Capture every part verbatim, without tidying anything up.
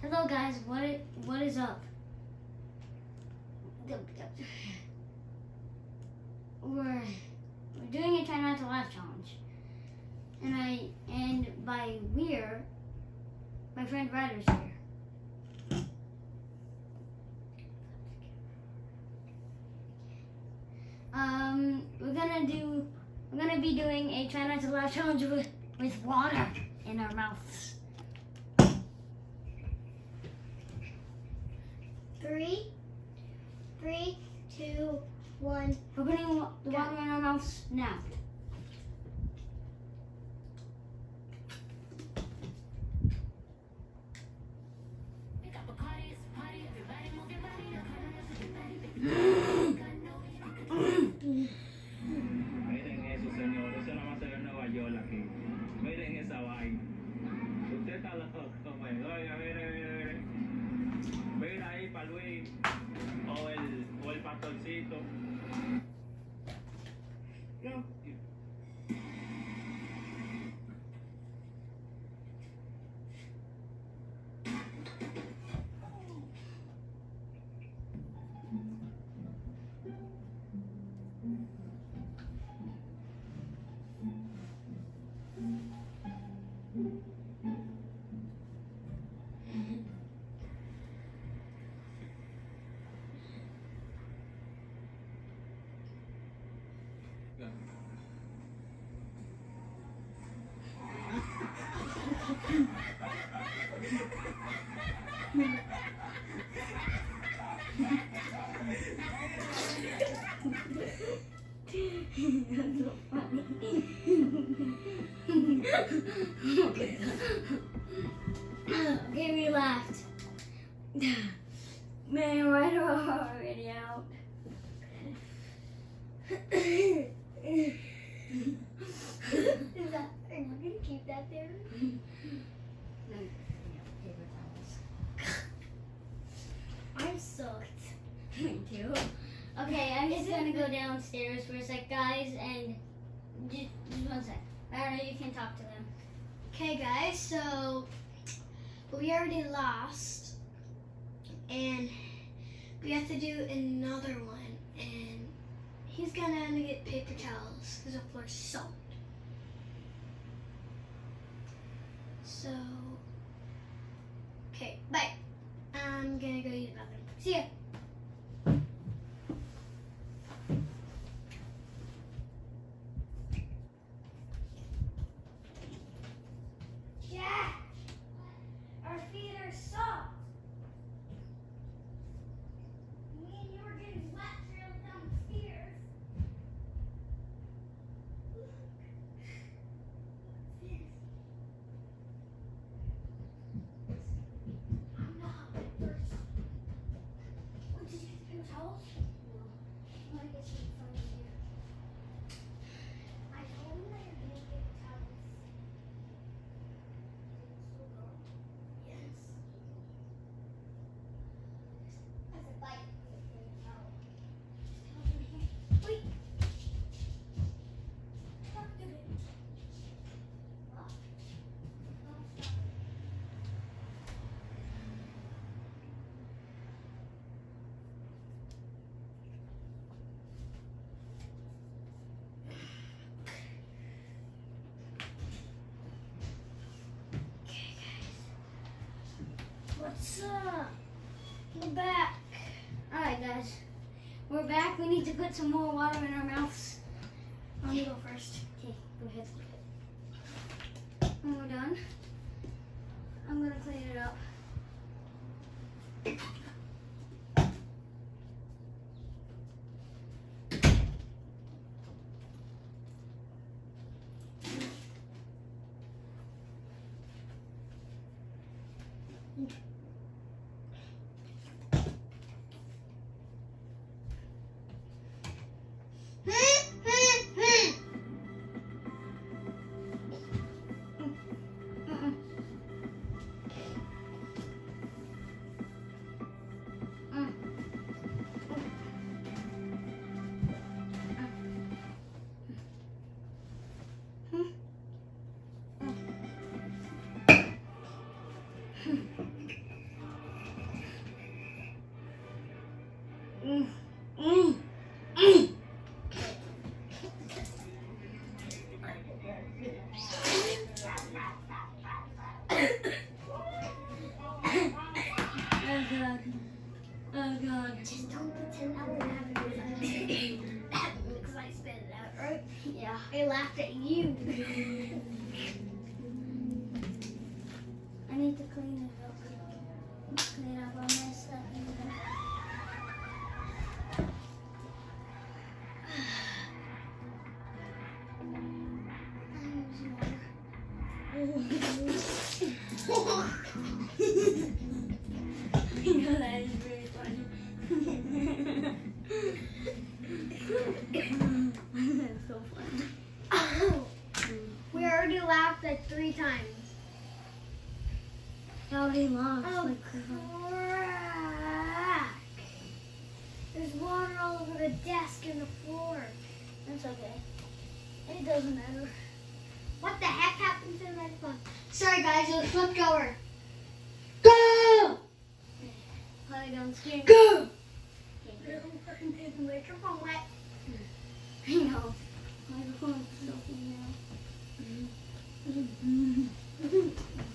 Hello guys, what it, what is up? We're we're doing a try not to laugh challenge, and I and by we're my friend Ryder's here. Um, we're gonna do we're gonna be doing a try not to laugh challenge with with water in our mouths. Three, three, two, one. We're putting the water in our mouths now. Miren eso, señor. Eso nada más se ve en Nueva York aquí. Miren esa vaina. Usted está loco, pues. Oiga, mire, mire, mire. Mira ahí para Luis. O el, o el pastorcito. No. That's so funny. Okay, we laughed. Man, right already out. Is that, are you gonna keep that there? No, paper towels. I'm soaked. Me too. Okay, I'm just gonna go downstairs for a sec, guys, and just, just one sec. Ryder, you can talk to them. Okay, guys, so we already lost, and we have to do another one, and he's gonna get paper towels because the floor's soaked. So, okay, bye. I'm gonna go use the bathroom. See ya. Jack, our feet are soft. Me and you are getting wet trails down the stairs. Look. What's this? I'm not at first. Oh, did you get the paper towels? No. I want to get some from here. I told him that you're going to get towels. Yes. That's a bite. Wait. Stop doing it. What? Don't stop it. Okay, guys. What's up? We're back. Alright, guys. We're back. We need to put some more water in our mouths. Let me go first. Okay, go ahead. When we're done, I'm gonna clean it up. Oh god. Oh god. Just don't pretend that won't happen because I spit it out, right? Yeah. I laughed at you. I need to clean it up. Clean up on this stuff. You know that is very funny. That's so funny. Oh, we already laughed like three times. I already lost. Oh, Like, crack. There's water all over the desk and the floor. that's okay. It doesn't matter. What the heck happened to the microphone? Sorry guys, it flipped over. Go! Probably don't scare me. Go! The microphone wet. I know. Microphone is soaking now.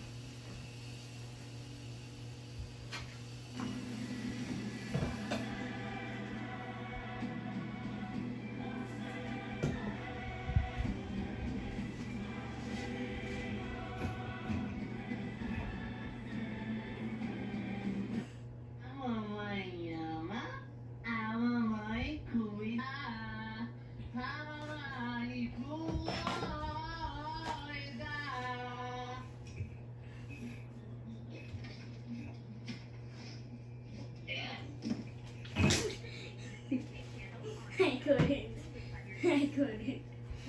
I couldn't. I couldn't.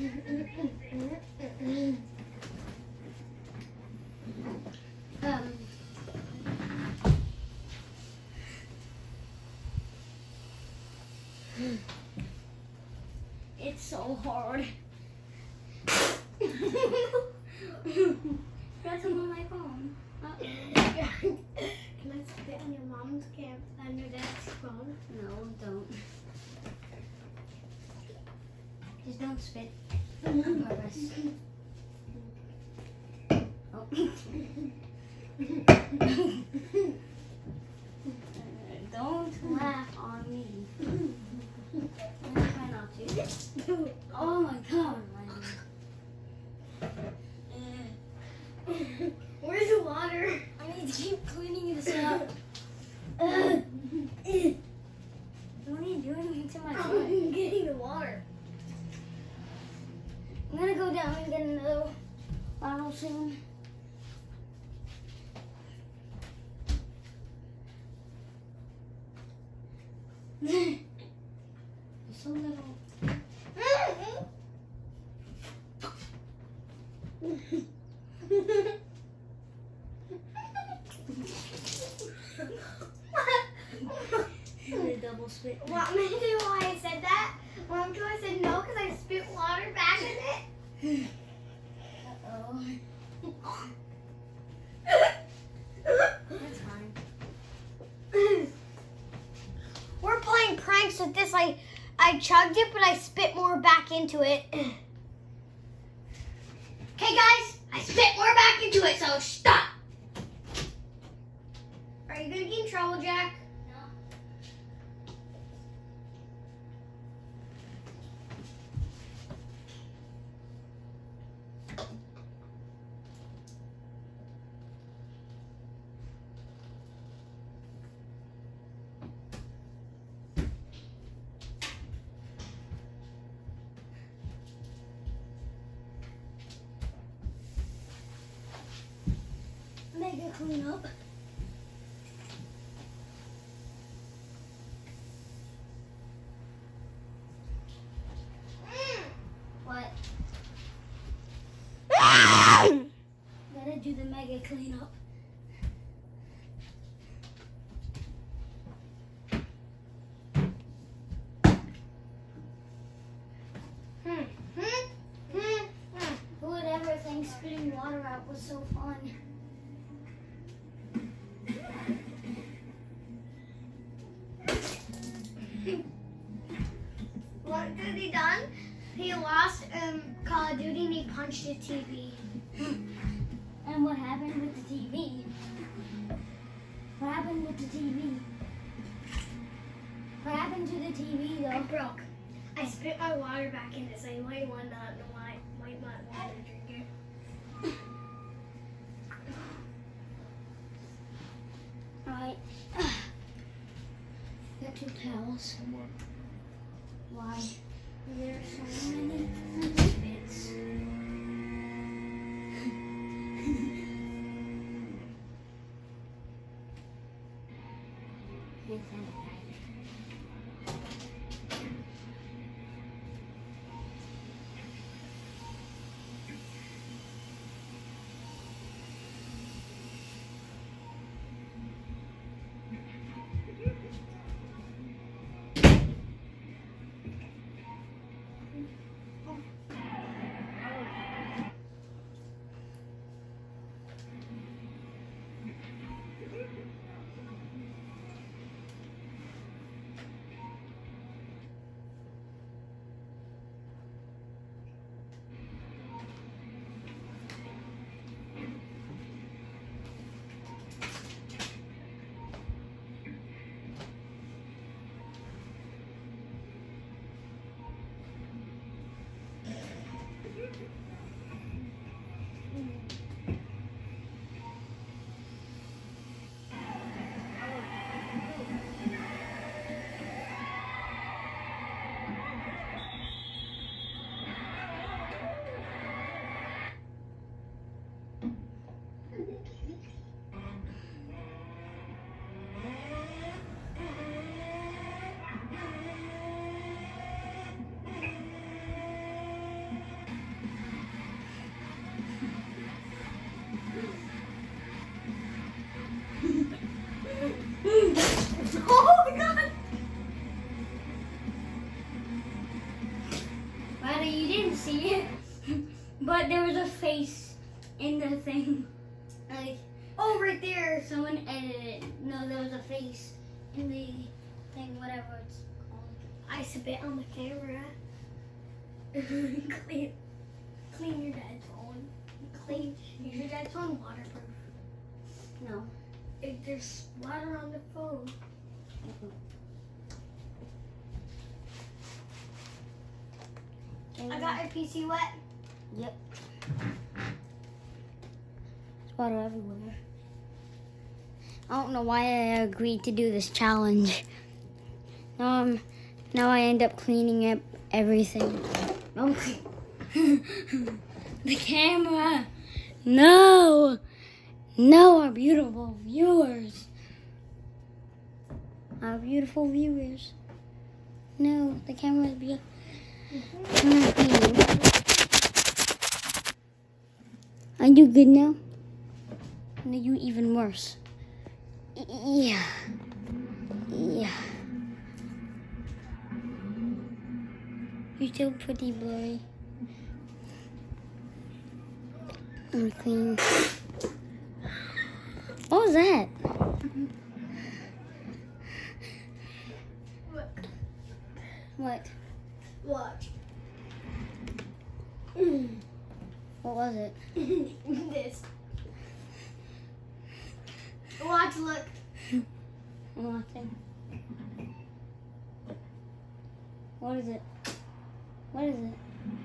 Um. It's so hard. That's on my phone. Uh-oh. Can I spit on your mom's camp on your dad's phone? No, don't. Just don't spit on purpose. Oh. Don't laugh on me. I'm gonna try not to. Oh my god. Where's the water? I need to keep cleaning this up. What are you doing to my foot? I'm getting the water. I'm gonna go down and get another bottle soon. It's so little. The double spit. Want me to do why I said that? Mom, do I said no because I spit water back in it? Uh-oh. That's fine. We're playing pranks with this. I, I chugged it, but I spit more back into it. Okay, guys, I spit more back into it, so stop. Are you gonna get in trouble, Jack? Mega clean up. What? Gotta do the mega cleanup. Hmm. Hmm. Hmm. Hmm. Who would ever think spitting water out was so fun? What did he done? He lost um, Call of Duty and he punched a T V. And what happened with the T V? the T V It though. broke. I spit my water back in it, so you might want not know why. Might not want to drink it. Alright. Got two towels. Why? There's so many spits. Hand sanitizer. Oh my god! Ryder, you didn't see it, but there was a face in the thing. Like, Oh, right there. someone edited it. No, there was a face in the thing, whatever it's called. I spit on the camera. clean, clean your dad's phone. Clean. Is your dad's phone waterproof? No. If there's water on the phone. I got your P C wet. Yep. There's water everywhere. I don't know why I agreed to do this challenge. Now, um, now I end up cleaning up everything. Okay. The camera. No. No, our beautiful viewers. Our beautiful viewers. No, the camera is beautiful. I'm not cleaning. Are you good now? No, you even worse. Yeah. Yeah. You're still pretty blurry. I'm clean. What was that? Look. What? Watch. What was it? This. Watch, look. I'm watching. What is it? What is it?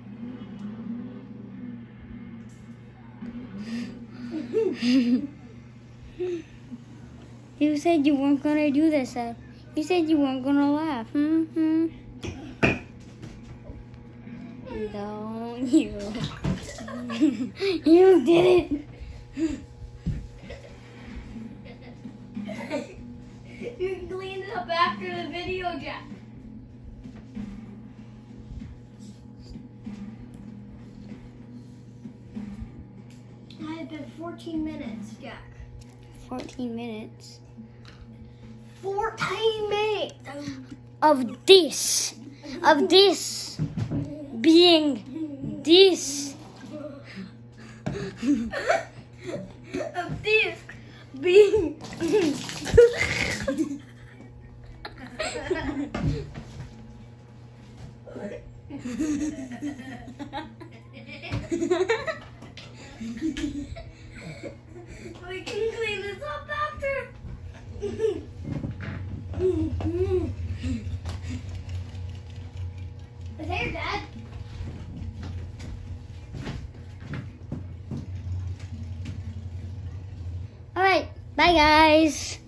You said you weren't gonna do this. Uh, you said you weren't gonna laugh. Mm-hmm. Don't you? You did it. You can clean it up after the video, Jack. I have been fourteen minutes, Jack. Fourteen minutes fourteen minutes! of this, of this being this. Of this being. We can clean this up after. Bye, guys.